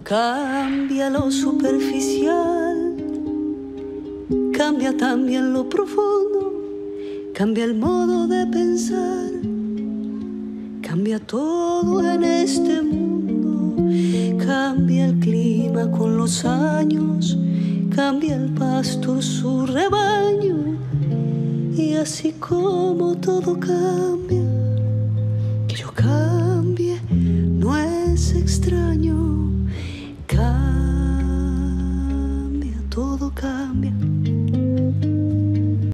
Cambia lo superficial, cambia también lo profundo, cambia el modo de pensar, cambia todo en este mundo, cambia el clima con los años, cambia el pastor su rebaño, y así como todo cambia,